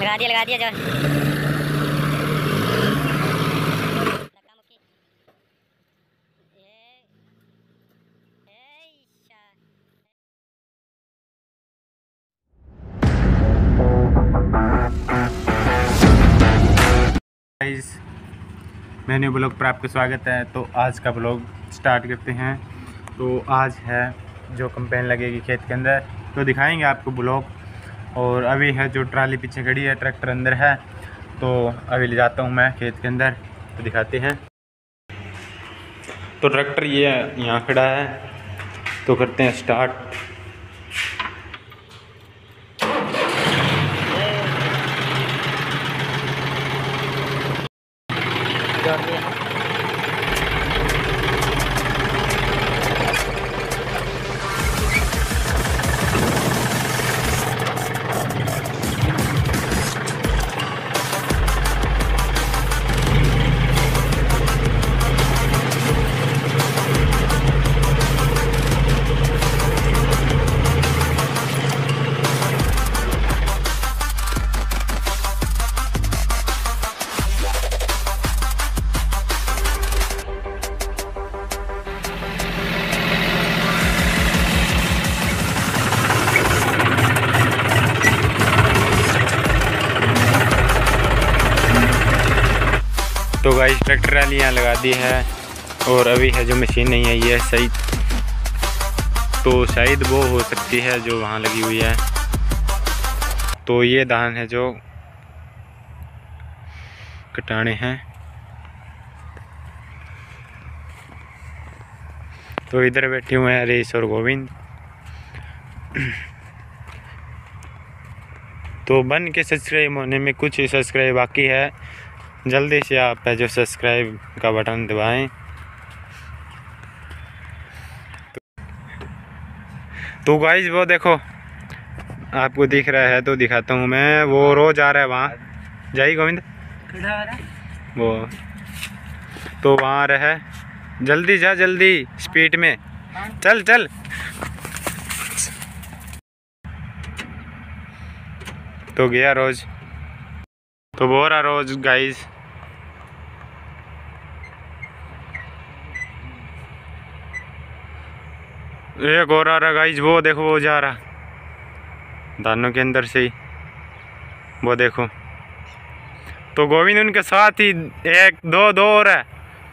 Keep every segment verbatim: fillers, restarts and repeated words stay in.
लगा दिया लगा दिया जो गाइस, मेन्यू ब्लॉग पर आपका स्वागत है। तो आज का ब्लॉग स्टार्ट करते हैं। तो आज है जो कंपेन लगेगी खेत के अंदर, तो दिखाएंगे आपको ब्लॉग। और अभी है जो ट्राली पीछे खड़ी है, ट्रैक्टर अंदर है, तो अभी ले जाता हूँ मैं खेत के अंदर, तो दिखाते हैं। तो ट्रैक्टर ये यहाँ खड़ा है, तो करते हैं स्टार्ट। तो गाइस, ट्रैक्टर ट्राली यहाँ लगा दी है, और अभी है जो मशीन नहीं आई है सही, तो शायद वो हो सकती है जो वहाँ लगी हुई है। तो ये धान है जो कटाने हैं। तो इधर बैठे हुए हैं रेस और गोविंद। तो बन के सब्सक्राइब होने में कुछ सब्सक्राइब बाकी है, जल्दी से आप है जो सब्सक्राइब का बटन दबाएं। तो गाइस, वो देखो आपको दिख रहा है तो दिखाता हूँ मैं। वो रोज आ रहा है वहाँ, जाइए गोविंद, वो तो वहाँ आ रहा है। जल्दी जा, जल्दी स्पीड में चल चल। तो गया रोज, तो बोल रहा रोज गाइस। एक और आ रहा गाइस, वो देखो वो जा रहा दानों के अंदर से ही, वो देखो। तो गोविंद उनके साथ ही एक दो दो और है।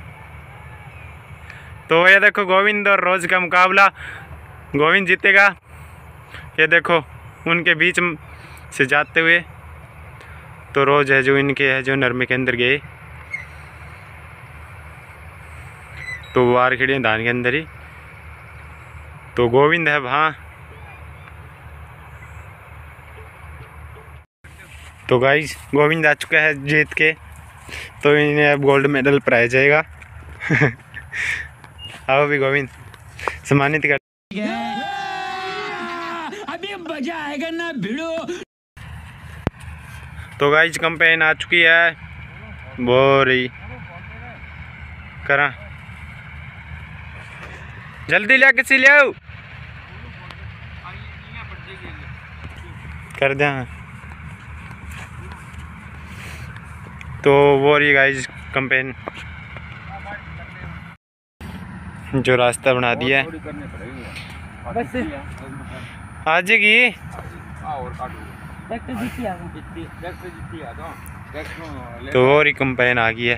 तो ये देखो गोविंद और रोज का मुकाबला, गोविंद जीतेगा। ये देखो उनके बीच से जाते हुए, तो रोज है जो इनके है जो नरमे के अंदर गए, तो वो आर खड़ी है धान के अंदर ही। तो गोविंद है वहाँ। तो गाइस, गोविंद आ चुका है जीत के, तो इन्हें अब गोल्ड मेडल प्राइज जाएगा। आओ भी गोविंद, सम्मानित कर। अभी मजा आएगा ना भिड़ो। तो गाइस, कंपेन आ चुकी है, बोरी करा जल्दी लिया, किसी ले आओ कर दे। तो वो रही गाइस कंपेन जो रास्ता बना दिया है आज की। तो वो रही कंपेन आ गई है।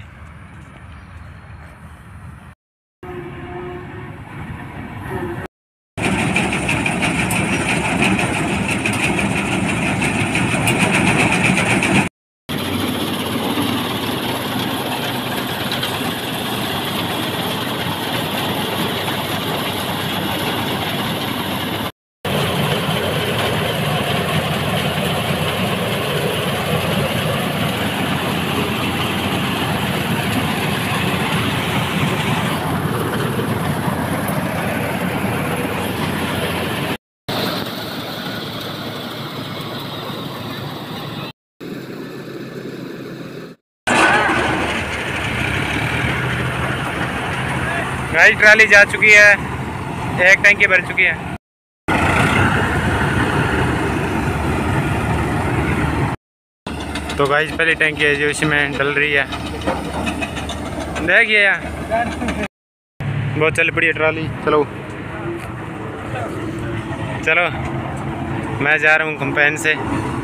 गाइस, ट्राली जा चुकी है, एक टंकी भर चुकी है। तो गाइस पहली टैंकी है जो इसमें डल रही है, देखिए यार बहुत चल पड़ी है ट्राली। चलो चलो मैं जा रहा हूँ कंपेन से।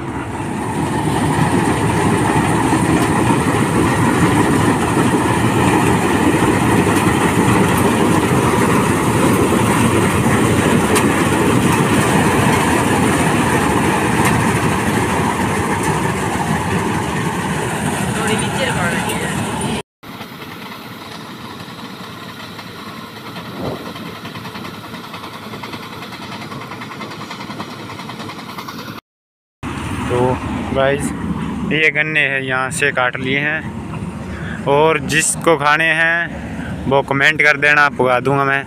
तो गाइस ये गन्ने हैं यहाँ से काट लिए हैं, और जिसको खाने हैं वो कमेंट कर देना, पुगा दूंगा मैं,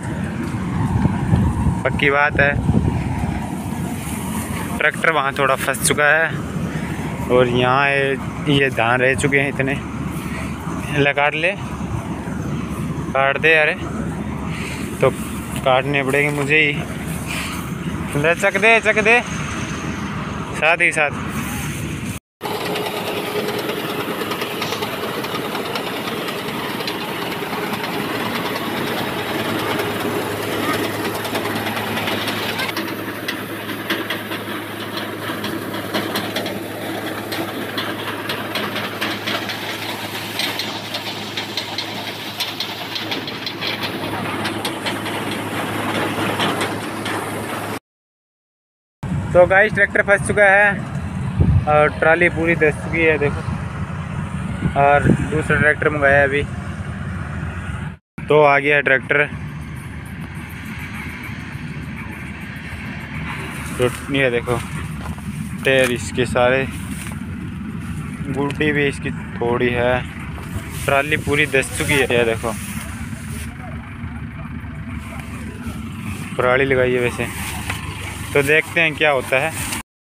पक्की बात है। ट्रैक्टर वहाँ थोड़ा फंस चुका है, और यहाँ ये, ये धान रह चुके हैं इतने। ले काट ले, काट दे यार, तो काटने पड़ेंगे मुझे ही। ले चक दे चक दे साथ ही साथ। तो गाइस ट्रैक्टर फंस चुका है और ट्राली पूरी दस चुकी है देखो, और दूसरा ट्रैक्टर मंगाया है अभी, तो आ गया है ट्रैक्टर। तो ये देखो टायर इसके सारे, गुड्डी भी इसकी थोड़ी है, ट्राली पूरी दस चुकी है। ये देखो पराली लगाई है वैसे, तो देखते हैं क्या होता है।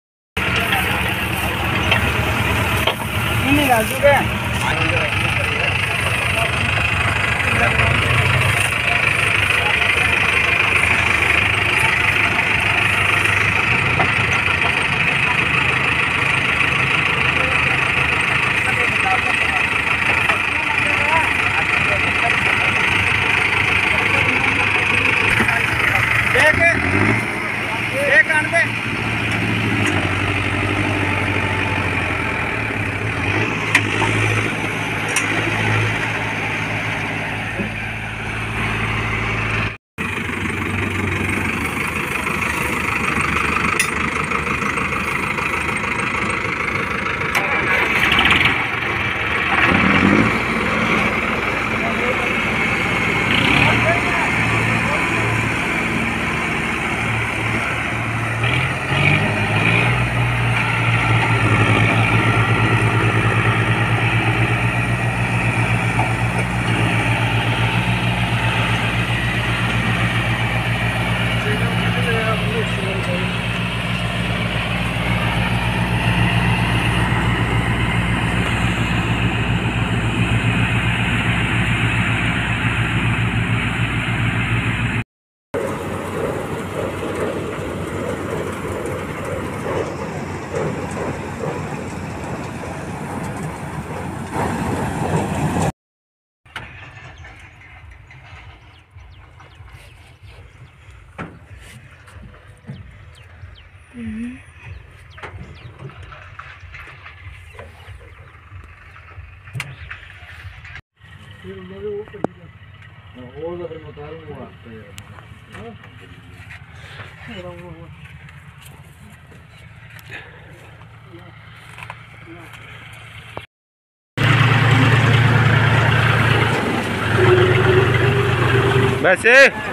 बस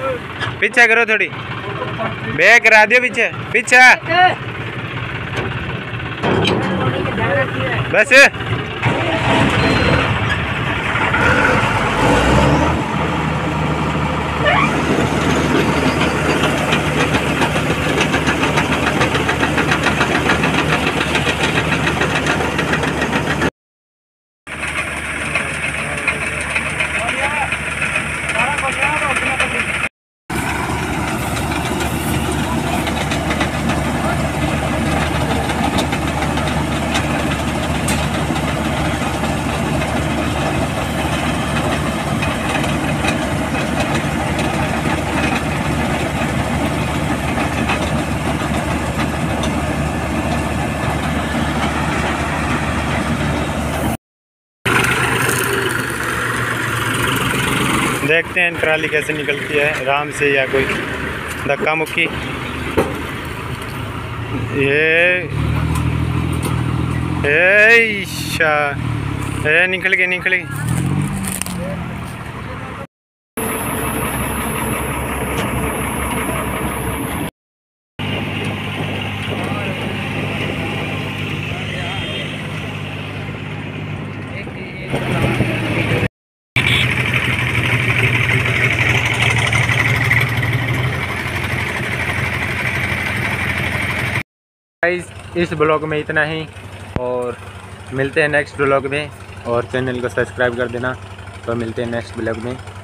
पीछे करो, थोड़ी बैक करा दियो, पीछे पीछे बस। देखते हैं ट्राली कैसे निकलती है, आराम से या कोई धक्का मुक्की। ये ईशा ये निकल गई निकल गई। इस ब्लॉग में इतना ही, और मिलते हैं नेक्स्ट ब्लॉग में, और चैनल को सब्सक्राइब कर देना। तो मिलते हैं नेक्स्ट ब्लॉग में।